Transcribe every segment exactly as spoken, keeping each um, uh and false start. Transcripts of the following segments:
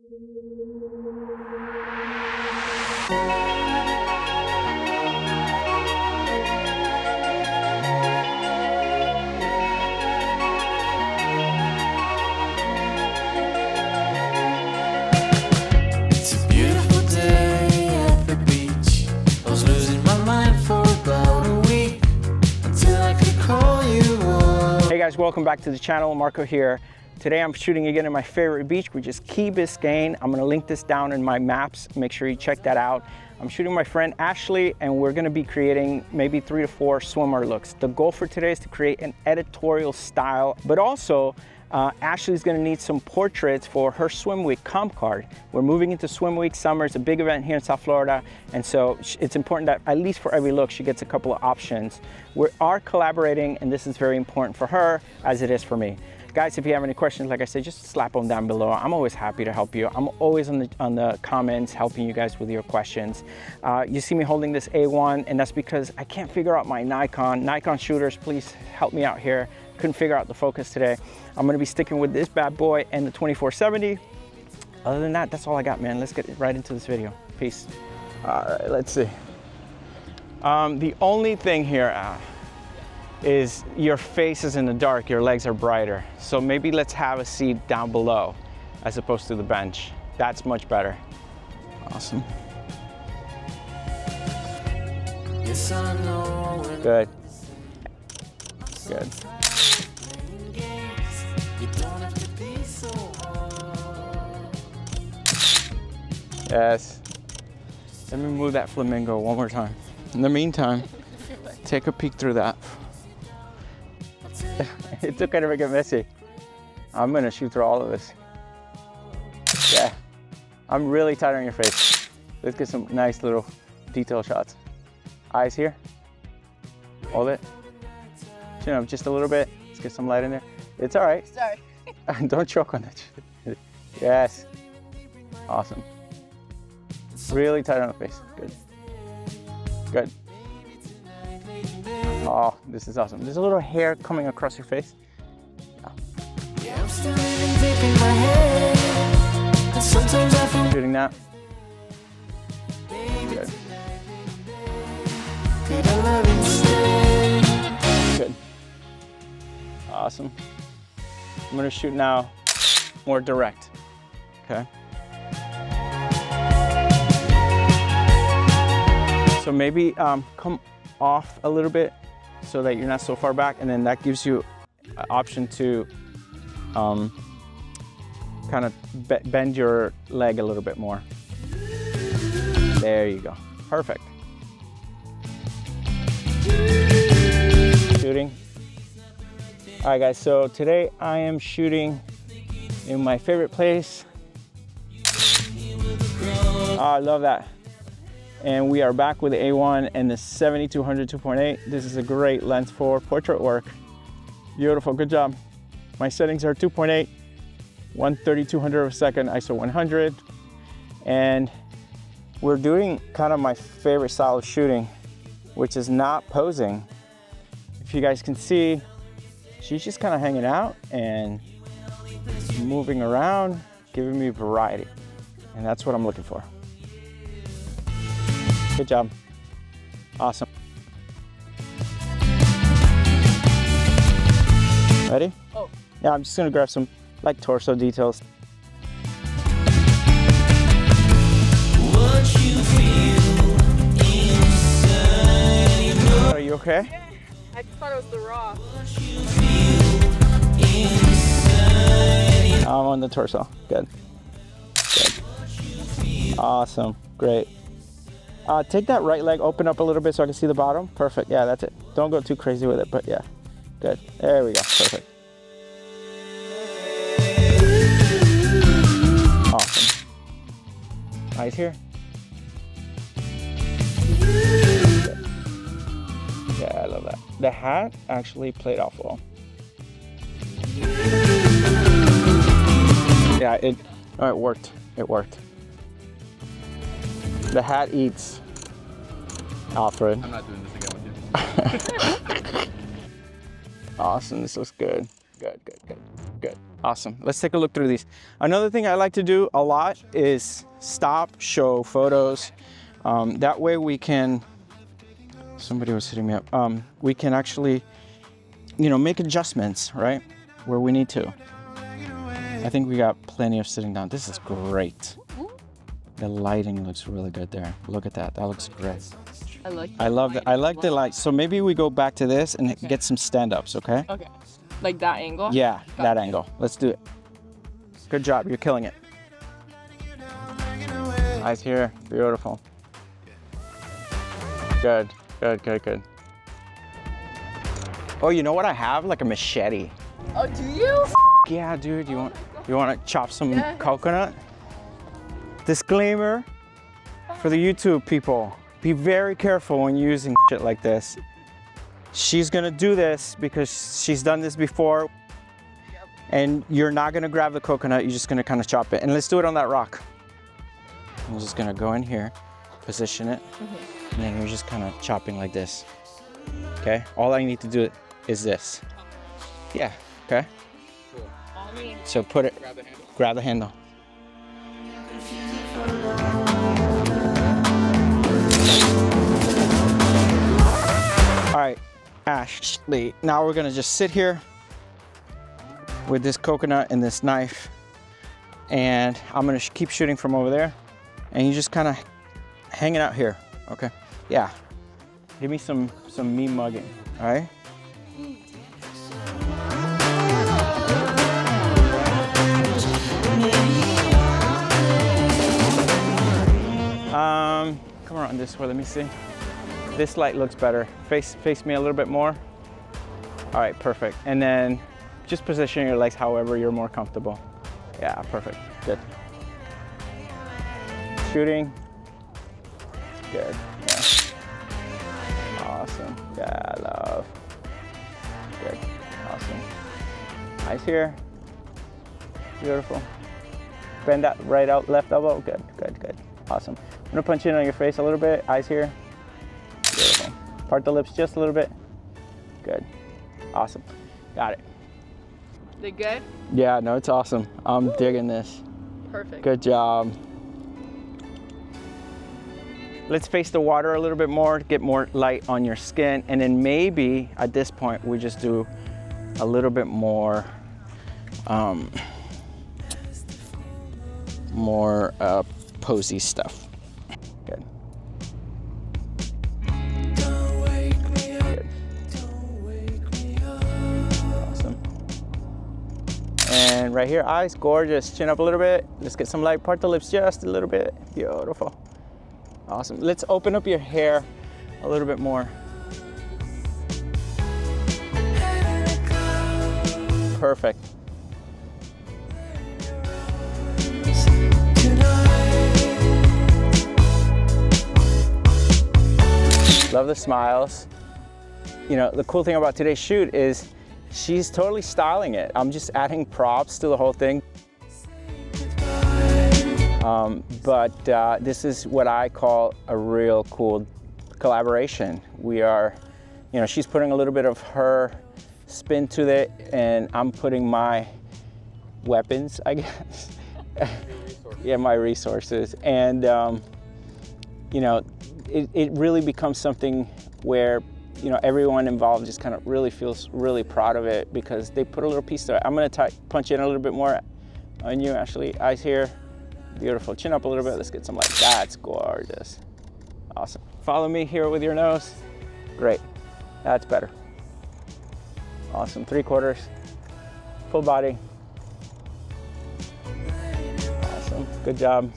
Welcome back to the channel. Marco here. Today I'm shooting again in my favorite beach, which is Key Biscayne. I'm going to link this down in my maps. Make sure you check that out. I'm shooting my friend Ashley, and we're going to be creating maybe three to four swimmer looks. The goal for today is to create an editorial style, but also uh, Ashley's going to need some portraits for her swim week comp card. We're moving into swim week. Summer is a big event here in South Florida, and so it's important that at least for every look she gets a couple of options. We are collaborating, and this is very important for her as it is for me. Guys, if you have any questions, like I said, just slap them down below. I'm always happy to help you. I'm always on the, on the comments helping you guys with your questions. Uh, you see me holding this A one, and that's because I can't figure out my Nikon. Nikon shooters, please help me out here. Couldn't figure out the focus today. I'm gonna be sticking with this bad boy and the twenty-four seventy. Other than that, that's all I got, man. Let's get right into this video. Peace. All right, let's see. Um, the only thing here, uh, is your face is in the dark, your legs are brighter. So maybe let's have a seat down below as opposed to the bench. That's much better. Awesome. Good. Good. Yes. Let me move that flamingo one more time. In the meantime, take a peek through that. It took kind of a get messy. I'm gonna shoot through all of this. Yeah, I'm really tight on your face. Let's get some nice little detail shots. Eyes here. Hold it. Chin up just a little bit. Let's get some light in there. It's all right. Sorry. Don't choke on it. Yes. Awesome. Really tight on the face. Good. Good. Oh, this is awesome. There's a little hair coming across your face. Yeah. Shooting that. Good. Good. Awesome. I'm gonna shoot now more direct. Okay. So maybe um, come off a little bit so that you're not so far back, and then that gives you an option to um, kind of be bend your leg a little bit more. There you go. Perfect. Shooting. All right, guys, so today I am shooting in my favorite place. Oh, I love that. And we are back with the A one and the seventy-two hundred two point eight. This is a great lens for portrait work. Beautiful, good job. My settings are two point eight, one thirty-two hundredth of a second, I S O one hundred. And we're doing kind of my favorite style of shooting, which is not posing. If you guys can see, she's just kind of hanging out and moving around, giving me variety. And that's what I'm looking for. Good job. Awesome. Ready? Oh. Yeah, I'm just gonna grab some like torso details. What you feel inside. Are you okay? Yeah, I just thought it was the raw. I'm on the torso. Good. Good. Awesome. Great. Uh, take that right leg, open up a little bit so I can see the bottom. Perfect. Yeah, that's it. Don't go too crazy with it, but yeah. Good. There we go. Perfect. Awesome. Eyes here. Good. Yeah, I love that. The hat actually played off well. Yeah, it, oh, it worked. It worked. The hat eats, Alfred. I'm not doing this again with you. Awesome, this looks good. Good, good, good, good. Awesome. Let's take a look through these. Another thing I like to do a lot is stop, show photos. Um, that way we can, somebody was hitting me up, um, we can actually, you know, make adjustments, right, where we need to. I think we got plenty of sitting down. This is great. The lighting looks really good there. Look at that. That looks great. I like I love that. I like the light. So maybe we go back to this and okay. get some stand-ups, okay? Okay. Like that angle? Yeah, got that it. angle. Let's do it. Good job. You're killing it. Eyes here. Beautiful. Good. Good, good, good. Oh, you know what I have? Like a machete. Oh, do you? Yeah, dude. You want you want to chop some yeah. coconut? Disclaimer for the YouTube people. Be very careful when using shit like this. She's gonna do this because she's done this before. Yep. And you're not gonna grab the coconut, you're just gonna kind of chop it. And let's do it on that rock. I'm just gonna go in here, position it, mm-hmm. and then you're just kind of chopping like this. Okay? All I need to do is this. Yeah, okay? Cool. So put it, grab the handle. Grab the handle. All right, Ashley, now we're gonna just sit here with this coconut and this knife, and I'm gonna sh keep shooting from over there, and you just kind of hanging out here, okay? Yeah, give me some, some me mugging, all right? Um, come around this way, let me see. This light looks better. Face, face me a little bit more. All right, perfect. And then just position your legs however you're more comfortable. Yeah, perfect, good. Shooting, good, yeah. Awesome, yeah, love. Good, awesome. Eyes here, beautiful. Bend that right out, left elbow, good, good, good, awesome. I'm gonna punch in on your face a little bit, eyes here. Beautiful. Part the lips just a little bit. Good. Awesome. Got it. They good? Yeah, no, it's awesome. I'm Woo. digging this. Perfect. Good job. Let's face the water a little bit more to get more light on your skin. And then maybe at this point, we just do a little bit more, um, more uh, posy stuff. Good. And right here, eyes, gorgeous. Chin up a little bit. Let's get some light. Part the lips just a little bit. Beautiful. Awesome. Let's open up your hair a little bit more. Perfect. Love the smiles. You know, the cool thing about today's shoot is she's totally styling it. I'm just adding props to the whole thing. Um, but uh, this is what I call a real cool collaboration. We are, you know, she's putting a little bit of her spin to it, and I'm putting my weapons, I guess. Yeah, my resources. And, um, you know, it, it really becomes something where you know, everyone involved just kind of really feels really proud of it because they put a little piece to it. I'm gonna punch in a little bit more on you, Ashley. Eyes here, beautiful. Chin up a little bit, let's get some light. That's gorgeous. Awesome. Follow me here with your nose. Great, that's better. Awesome, three quarters, full body. Awesome, good job.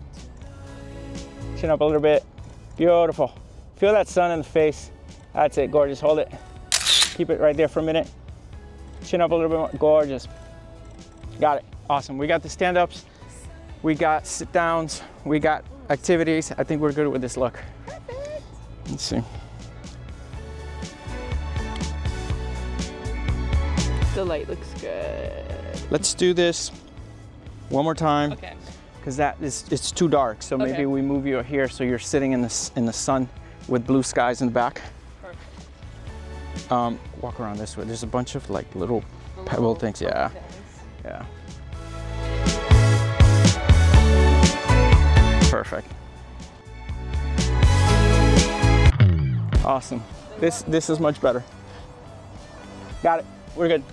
Chin up a little bit, beautiful. Feel that sun in the face. That's it, gorgeous, hold it. Keep it right there for a minute. Chin up a little bit more, gorgeous. Got it, awesome. We got the stand-ups, we got sit-downs, we got activities. I think we're good with this look. Perfect. Let's see. The light looks good. Let's do this one more time. Okay. Because that is, it's too dark. So maybe okay. we move you here so you're sitting in the, in the sun with blue skies in the back. Um, walk around this way. There's a bunch of like little the pebble little things, yeah. Things. Yeah. Perfect. Awesome. This, this is much better. Got it. We're good.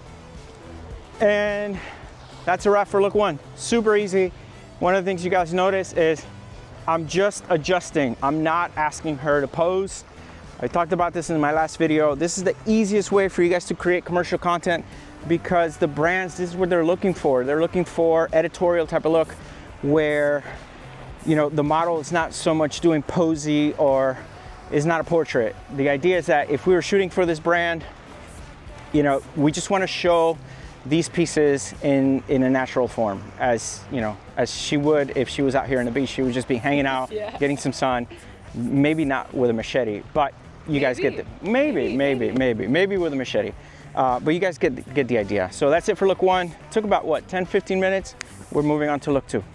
And that's a wrap for look one. Super easy. One of the things you guys notice is I'm just adjusting. I'm not asking her to pose. I talked about this in my last video. This is the easiest way for you guys to create commercial content because the brands, this is what they're looking for. They're looking for editorial type of look where, you know, the model is not so much doing posy or is not a portrait. The idea is that if we were shooting for this brand, you know, we just want to show these pieces in in a natural form, as you know, as she would if she was out here on the beach. She would just be hanging out, yeah. getting some sun, maybe not with a machete, but you maybe. guys get the maybe, maybe, maybe, maybe with a machete. Uh, but you guys get get the idea. So that's it for look one. It took about what, ten, fifteen minutes. We're moving on to look two.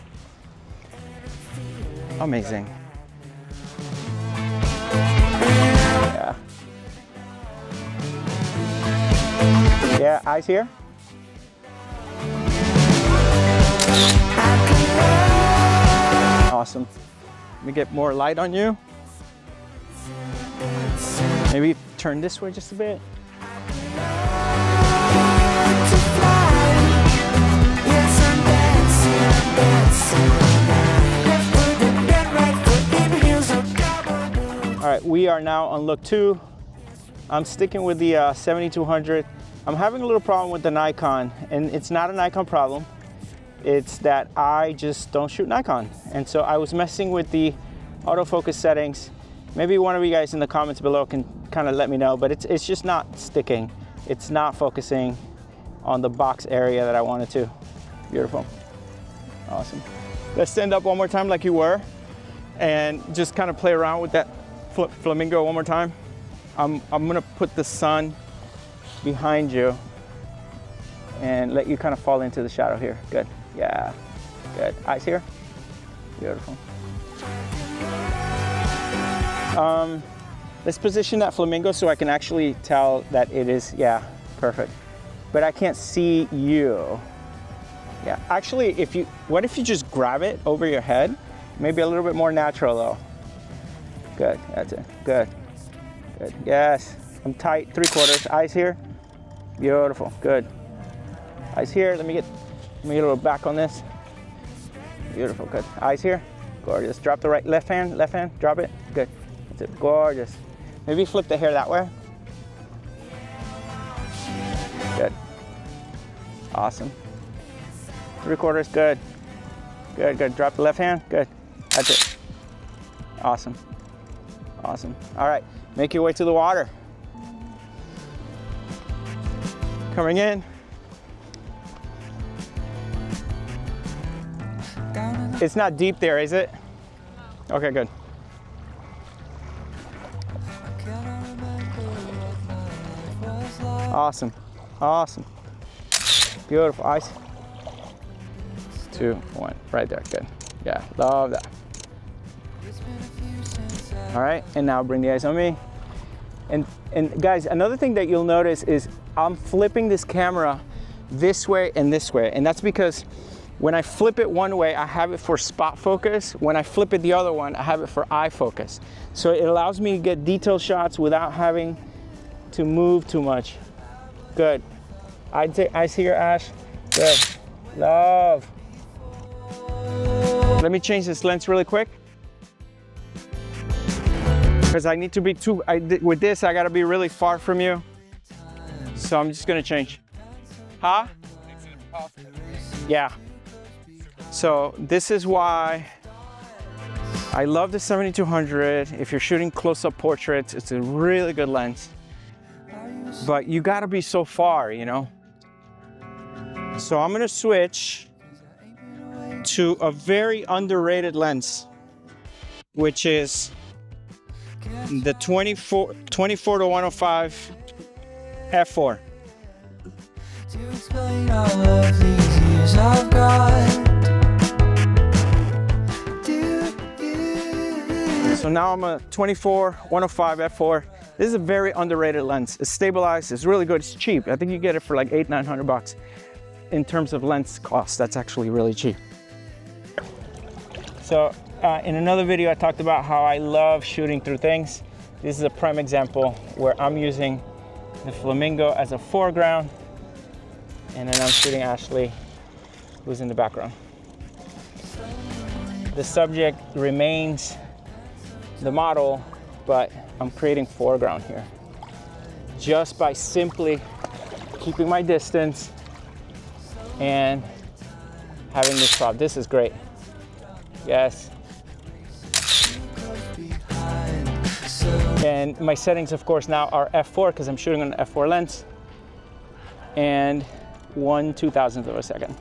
Amazing. Yeah. Yeah, eyes here. Awesome. Let me get more light on you. Maybe turn this way just a bit. All right, we are now on look two. I'm sticking with the uh, seventy-two hundred. I'm having a little problem with the Nikon, and it's not a Nikon problem. It's that I just don't shoot Nikon. And so I was messing with the autofocus settings. Maybe one of you guys in the comments below can kind of let me know, but it's, it's just not sticking. It's not focusing on the box area that I wanted to. Beautiful. Awesome. Let's stand up one more time like you were and just kind of play around with that fl flamingo one more time. I'm, I'm gonna put the sun behind you and let you kind of fall into the shadow here. Good. Yeah, good. Eyes here. Beautiful. Um, let's position that flamingo so I can actually tell that it is, yeah, perfect. But I can't see you. Yeah, actually, if you, what if you just grab it over your head? Maybe a little bit more natural though. Good, that's it, good, good. Yes, I'm tight, three quarters. Eyes here. Beautiful, good. Eyes here, let me get, let me get a little back on this. Beautiful, good. Eyes here, gorgeous. Drop the right, left hand, left hand, drop it, good. That's it, gorgeous. Maybe flip the hair that way. Good. Awesome. Three quarters, good. Good, good. Drop the left hand, good. That's it. Awesome. Awesome. All right, make your way to the water. Coming in. It's not deep there, is it? Okay, good. Awesome. Awesome. Beautiful. Eyes. Two, one. Right there. Good. Yeah, love that. All right, and now bring the eyes on me. And, and guys, another thing that you'll notice is I'm flipping this camera this way and this way. And that's because when I flip it one way, I have it for spot focus. When I flip it the other one, I have it for eye focus. So it allows me to get detailed shots without having to move too much. Good. I'd say, I see your Ash. Good. Love. Let me change this lens really quick. Because I need to be too, I, with this, I gotta be really far from you. So I'm just gonna change. Huh? Yeah. So this is why I love the seventy-two hundred. If you're shooting close-up portraits, it's a really good lens. But you gotta be so far, you know? So I'm gonna switch to a very underrated lens, which is the twenty-four to one oh five f four. To explain all of these years I've got. So now I'm a twenty-four one oh five f four. This is a very underrated lens. It's stabilized, it's really good, it's cheap. I think you get it for like eight, nine hundred bucks. in terms of lens cost, that's actually really cheap. So uh, in another video, I talked about how I love shooting through things. This is a prime example where I'm using the flamingo as a foreground, and then I'm shooting Ashley, who's in the background. The subject remains the model, but I'm creating foreground here just by simply keeping my distance and having this prop. This is great. Yes. And my settings, of course, now are f four because I'm shooting on an f four lens, and one two thousandth of a second.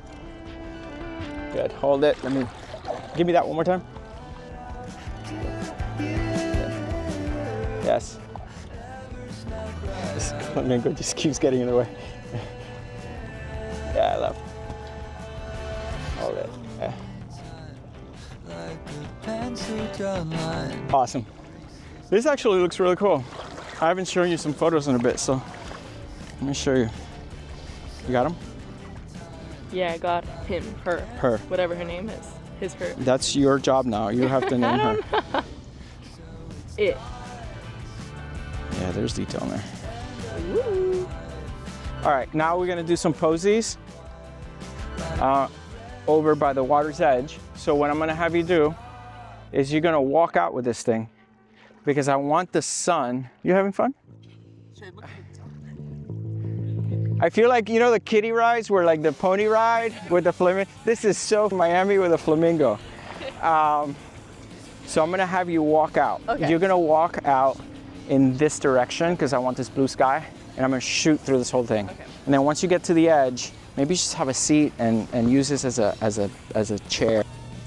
Good. Hold it. Let me give me that one more time. Yes. This flamingo just keeps getting in the way. Yeah, I love. Hold it. Yeah. Awesome. This actually looks really cool. I haven't shown you some photos in a bit, so let me show you. You got him? Yeah, I got him, her. Her. Whatever her name is. His, her. That's your job now. You have to name her. It. Yeah, there's detail in there. Woo. All right, now we're gonna do some posies uh, over by the water's edge. So what I'm gonna have you do is you're gonna walk out with this thing because I want the sun. You having fun? I feel like, you know, the kiddie rides where like the pony ride with the flamingo. This is so Miami with a flamingo. Um, so I'm gonna have you walk out. Okay. You're gonna walk out in this direction because I want this blue sky, and I'm gonna shoot through this whole thing. Okay. And then once you get to the edge, maybe just have a seat and, and use this as a, as a, as a chair.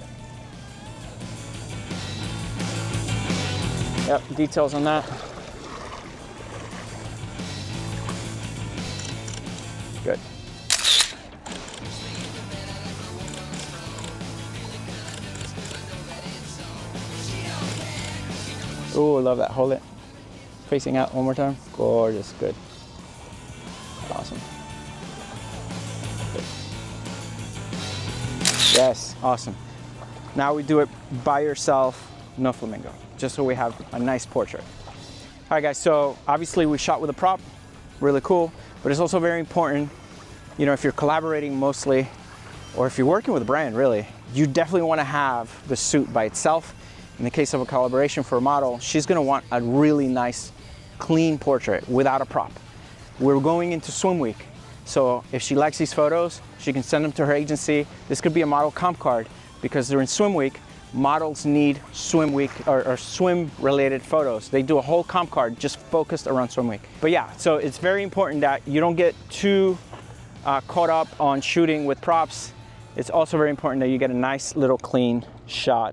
Yep, details on that. Good. Ooh, I love that. Hold it. Facing out one more time. Gorgeous. Good. Awesome. Good. Yes. Awesome. Now we do it by yourself, no flamingo, just so we have a nice portrait. All right, guys. So obviously we shot with a prop. Really cool. But it's also very important, you know, if you're collaborating mostly, or if you're working with a brand, really, you definitely want to have the suit by itself. In the case of a collaboration for a model, she's going to want a really nice, clean portrait without a prop. We're going into swim week, so if she likes these photos, she can send them to her agency. This could be a model comp card because during swim week, models need swim week or, or swim related photos. They do a whole comp card just focused around swim week. But yeah, so it's very important that you don't get too uh, caught up on shooting with props. It's also very important that you get a nice little clean shot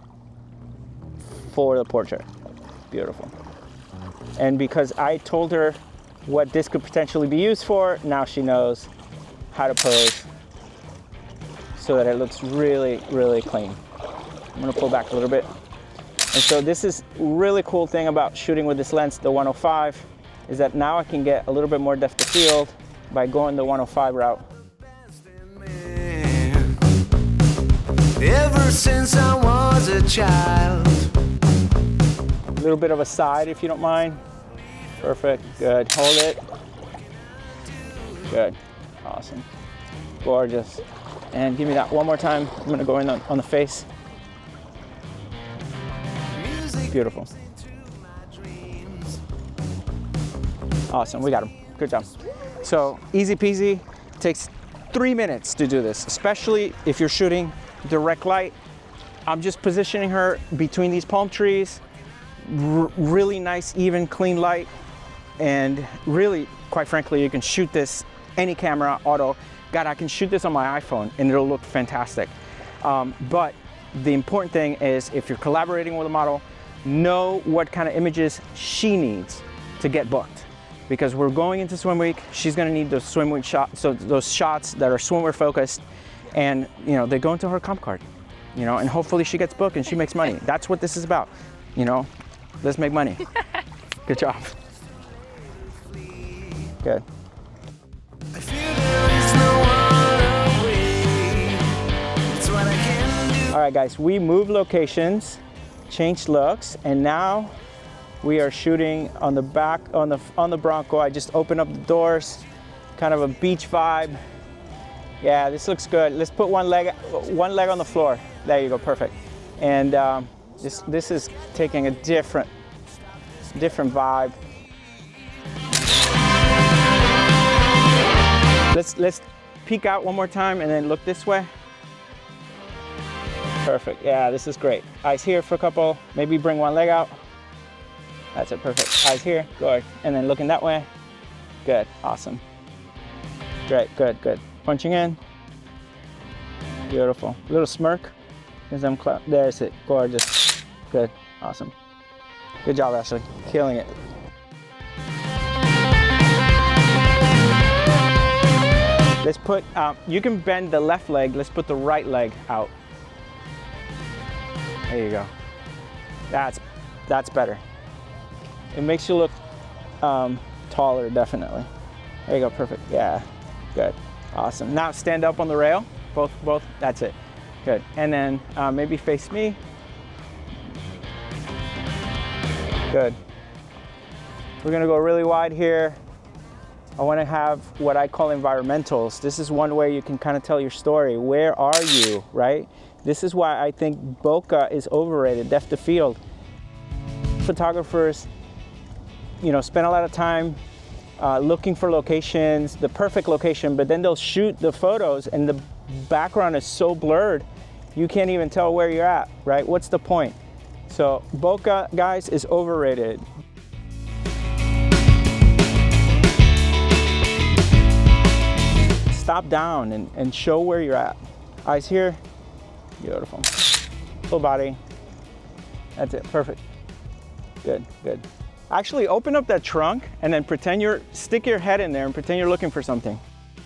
for the portrait. Beautiful. And because I told her what this could potentially be used for, now she knows how to pose so that it looks really, really clean. I'm gonna pull back a little bit. And so this is really cool thing about shooting with this lens, the one oh five, is that now I can get a little bit more depth of field by going the one oh five route. Ever since I was a child. A little bit of a side if you don't mind. Perfect, good, hold it. Good, awesome, gorgeous. And give me that one more time. I'm gonna go in on, on the face. Beautiful. Awesome, we got him. Good job. So easy peasy. Takes three minutes to do this, especially if you're shooting direct light. I'm just positioning her between these palm trees. R really nice, even, clean light. And really, quite frankly, you can shoot this any camera, auto. God, I can shoot this on my iPhone and it'll look fantastic. Um, but the important thing is if you're collaborating with a model, know what kind of images she needs to get booked. Because we're going into swim week, she's gonna need those swim week shots, so those shots that are swimwear focused, and you know, they go into her comp card, you know, and hopefully she gets booked and she makes money. That's what this is about, you know, let's make money. Good job. Good. I feel there is no one All right, guys, we moved locations, changed looks, and now we are shooting on the back, on the, on the Bronco. I just opened up the doors, kind of a beach vibe. Yeah, this looks good. Let's put one leg, one leg on the floor. There you go, perfect. And um, this, this is taking a different, different vibe. Let's, let's peek out one more time and then look this way. Perfect, yeah, this is great. Eyes here for a couple, maybe bring one leg out. That's it, perfect. Eyes here, good. And then looking that way. Good, awesome. Great, good, good. Punching in. Beautiful. Little smirk. As I'm clap. There's it, gorgeous. Good, awesome. Good job, Ashley, killing it. Let's put, um, you can bend the left leg, let's put the right leg out. There you go. That's, that's better. It makes you look um, taller, definitely. There you go, perfect, yeah, good, awesome. Now stand up on the rail, both, both, that's it, good. And then uh, maybe face me. Good. We're gonna go really wide here. I want to have what I call environmentals. This is one way you can kind of tell your story. Where are you, right? This is why I think bokeh is overrated, depth of field. Photographers, you know, spend a lot of time uh, looking for locations, the perfect location, but then they'll shoot the photos and the background is so blurred, you can't even tell where you're at, right? What's the point? So bokeh, guys, is overrated. Stop down and, and show where you're at. Eyes here, beautiful. Full body, that's it, perfect. Good, good. Actually, open up that trunk and then pretend you're, stick your head in there and pretend you're looking for something.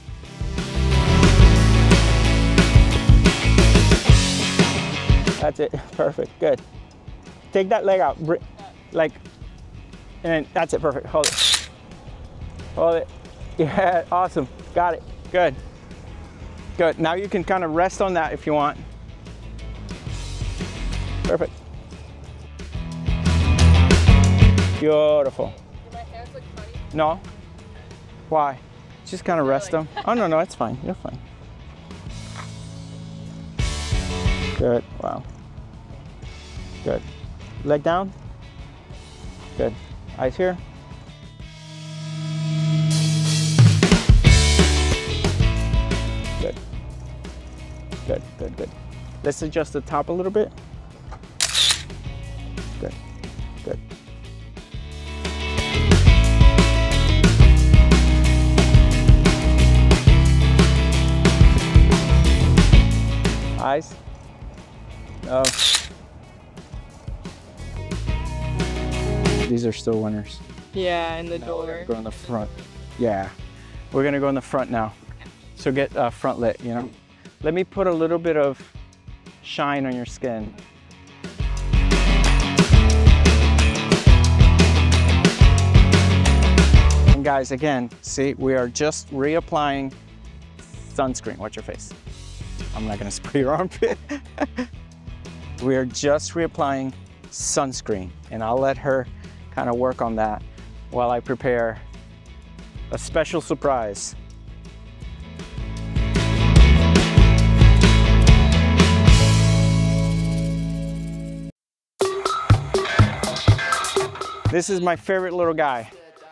That's it, perfect, good. Take that leg out, like, and that's it, perfect, hold it. Hold it, yeah, awesome, got it. Good, good. Now you can kind of rest on that if you want. Perfect. Beautiful. Do my hands look funny? No. Why? Just kind of rest them. Oh, no, no, it's fine. You're fine. Good, wow. Good. Leg down. Good. Eyes here. Good. Good, good, good. Let's adjust the top a little bit. Good, good. Eyes. No. These are still winners. Yeah, in the Now door. we're gonna go in the front. Yeah, we're gonna go in the front now. So get uh, front lit, you know. Let me put a little bit of shine on your skin. And guys, again, see, we are just reapplying sunscreen. Watch your face. I'm not gonna spray your armpit. We are just reapplying sunscreen, and I'll let her kind of work on that while I prepare a special surprise. This is my favorite little guy.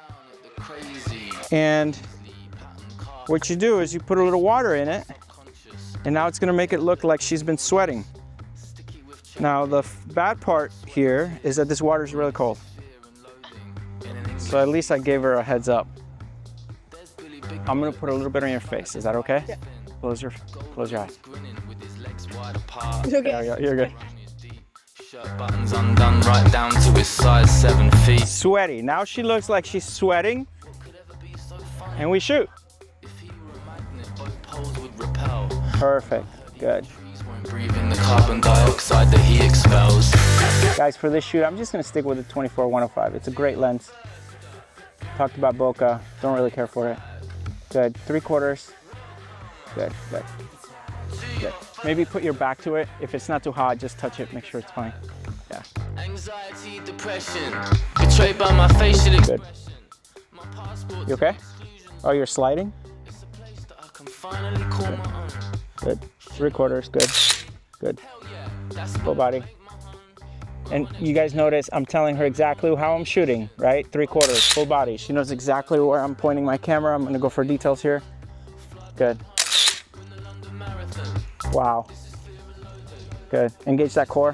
And what you do is you put a little water in it, and now it's gonna make it look like she's been sweating. Now the bad part here is that this water is really cold. So at least I gave her a heads up. I'm gonna put a little bit on your face. Is that okay? Yeah. Close your, close your eyes. It's okay. There you go, you're good. Buttons undone right down to his size seven feet. Sweaty. Now she looks like she's sweating, and we shoot. Perfect. Good. Breathe in the carbon dioxide that he expels. Guys, for this shoot, I'm just gonna stick with the twenty-four one oh five. It's a great lens. Talked about bokeh. Don't really care for it. Good. Three quarters. Good. Good. Good. Maybe put your back to it. If it's not too hot, just touch it, make sure it's fine. Yeah. Anxiety, depression, betrayed by my facial Good. You okay? Oh, you're sliding? Good. Good. Three quarters, good. Good. Full body. And you guys notice I'm telling her exactly how I'm shooting, right? Three quarters, full body. She knows exactly where I'm pointing my camera. I'm gonna go for details here. Good. Wow. Good. Engage that core.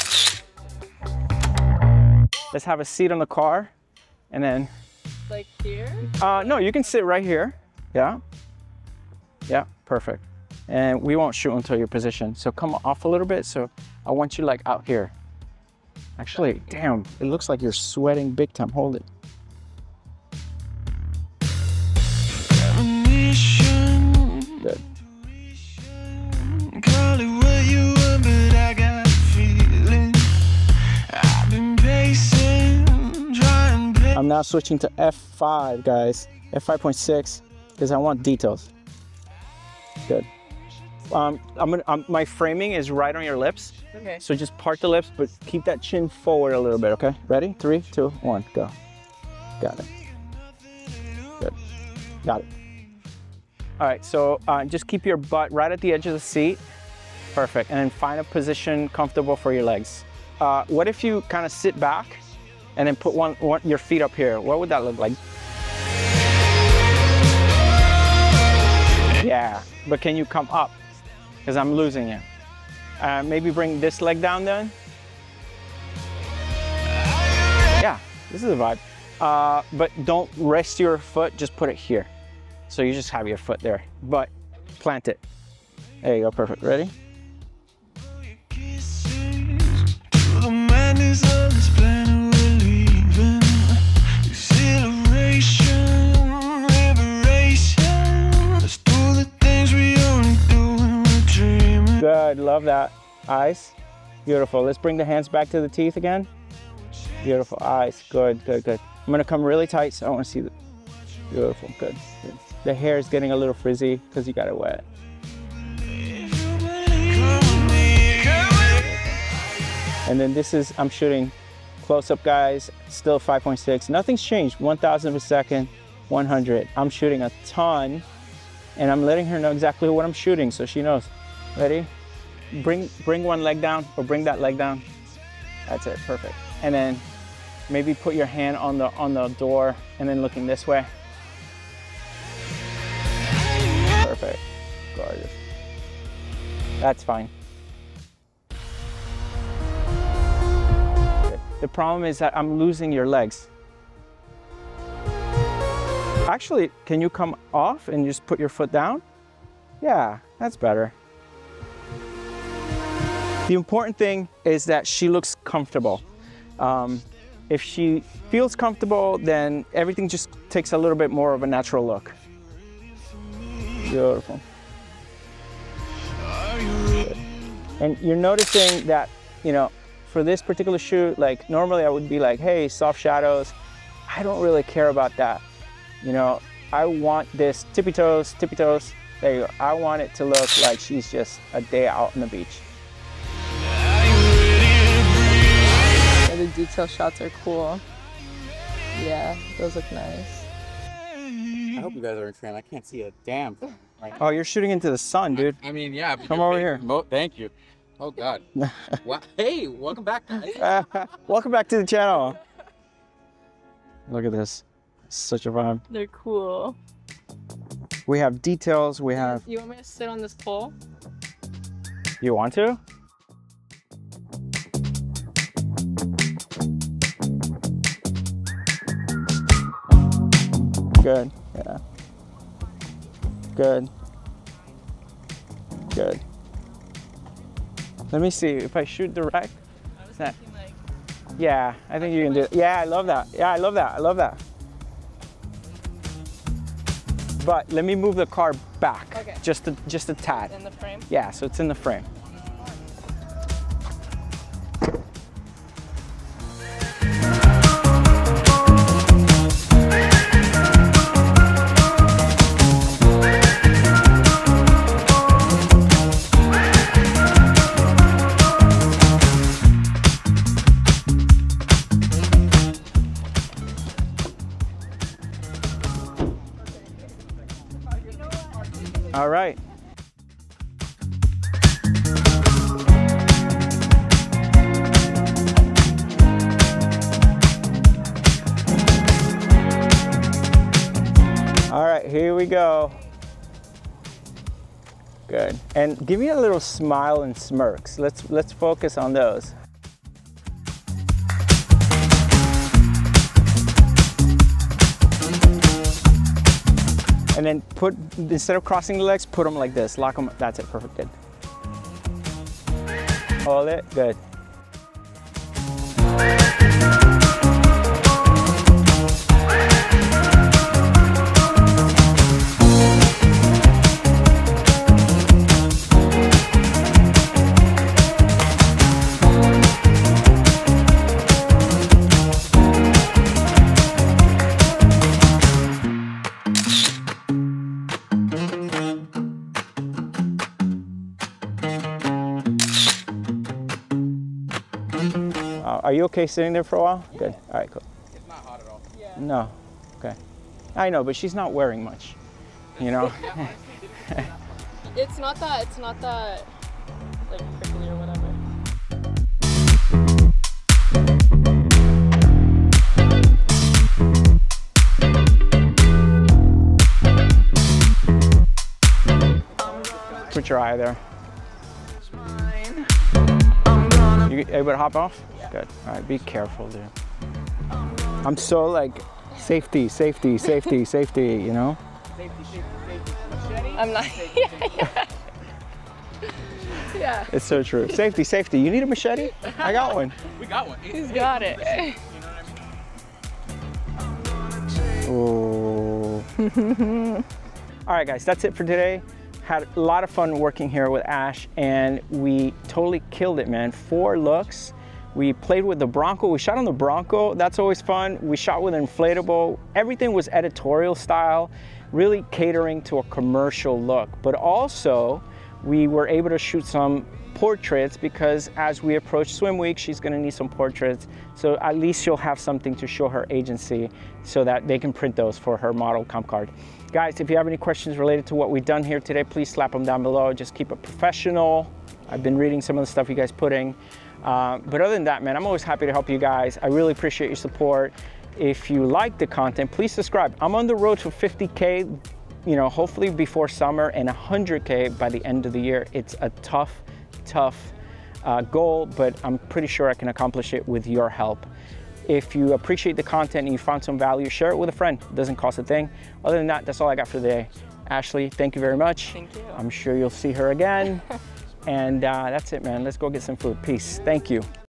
Let's have a seat on the car and then. Like here? Uh, no, you can sit right here. Yeah. Yeah, perfect. And we won't shoot until you're positioned. So come off a little bit. So I want you like out here. Actually, damn, it looks like you're sweating big time. Hold it. Good. I'm now switching to F five, guys. F five point six, because I want details. Good. Um, I'm gonna, um, my framing is right on your lips. Okay. So just part the lips, but keep that chin forward a little bit, okay? Ready? Three, two, one, go. Got it. Good. Got it. All right, so uh, just keep your butt right at the edge of the seat. Perfect. And then find a position comfortable for your legs. Uh, what if you kind of sit back and then put one, one your feet up here? What would that look like? Yeah, but can you come up? Because I'm losing you. Uh, maybe bring this leg down then. Yeah, this is a vibe. Uh, but don't rest your foot, just put it here. So you just have your foot there, but plant it. There you go, perfect. Ready? Good, love that. Eyes, beautiful. Let's bring the hands back to the teeth again. Beautiful, eyes, good, good, good. I'm gonna come really tight, so I wanna see the, beautiful, good, good. The hair is getting a little frizzy because you got it wet. And then this is, I'm shooting close up, guys, still five point six. Nothing's changed, one thousand per second, one hundred. I'm shooting a ton, and I'm letting her know exactly what I'm shooting so she knows. Ready? Bring, bring one leg down, or bring that leg down. That's it, perfect. And then maybe put your hand on the, on the door and then looking this way. Perfect, gorgeous. That's fine. The problem is that I'm losing your legs. Actually, can you come off and just put your foot down? Yeah, that's better. The important thing is that she looks comfortable. Um, if she feels comfortable, then everything just takes a little bit more of a natural look. Beautiful. Good. And you're noticing that, you know, for this particular shoot, like normally I would be like, hey, soft shadows. I don't really care about that. You know, I want this tippy toes, tippy toes. There you go. I want it to look like she's just a day out on the beach. Yeah, the detail shots are cool. Yeah, those look nice. I hope you guys are in frame. I can't see a damn thing. Right? Oh, you're shooting into the sun, dude. I, I mean, yeah. Come over here. Mo thank you. Oh, God. Wow. Hey, welcome back, guys. Uh, welcome back to the channel. Look at this. Such a vibe. They're cool. We have details. We have. You want me to sit on this pole? You want to? Good. Yeah. Good. Good. Let me see if I shoot direct. I was That, thinking like. yeah, I think you can do it. Yeah, I love that. Yeah, I love that. I love that. But let me move the car back. Okay. Just a, just a tad. In the frame? Yeah, so it's in the frame. All right. All right, here we go. Good. And give me a little smile and smirks. Let's let's focus on those. And then put, instead of crossing the legs, put them like this. Lock them. That's it. Perfect. Good. Hold it. Good. Are you okay sitting there for a while? Yeah. Good. All right, cool. It's not hot at all. Yeah. No. Okay. I know, but she's not wearing much. You know? It's not that, it's not that, like, prickly or whatever. Put your eye there. You able to hop off? Yeah. Good. All right, be careful, dude. I'm so like, safety, safety, safety, safety, you know? Safety, safety, safety. Machete? I'm not, yeah, yeah. Yeah. It's so true. Safety, safety. You need a machete? I got one. We got one. He's got it. You know what I mean? Ooh. All right, guys, that's it for today. Had a lot of fun working here with Ash, and we totally killed it, man. Four looks. We played with the Bronco. We shot on the Bronco. That's always fun. We shot with an inflatable. Everything was editorial style, really catering to a commercial look. But also, we were able to shoot some portraits because as we approach swim week, she's gonna need some portraits. So at least she'll have something to show her agency so that they can print those for her model comp card. Guys, if you have any questions related to what we've done here today, please slap them down below. Just keep it professional. I've been reading some of the stuff you guys put in. Uh, but other than that, man, I'm always happy to help you guys. I really appreciate your support. If you like the content, please subscribe. I'm on the road to fifty K, you know, hopefully before summer, and one hundred K by the end of the year. It's a tough, tough uh, goal, but I'm pretty sure I can accomplish it with your help. If you appreciate the content and you found some value, share it with a friend. It doesn't cost a thing. Other than that, that's all I got for the day. Ashley, thank you very much. Thank you. I'm sure you'll see her again. And uh, that's it, man. Let's go get some food. Peace. Thank you.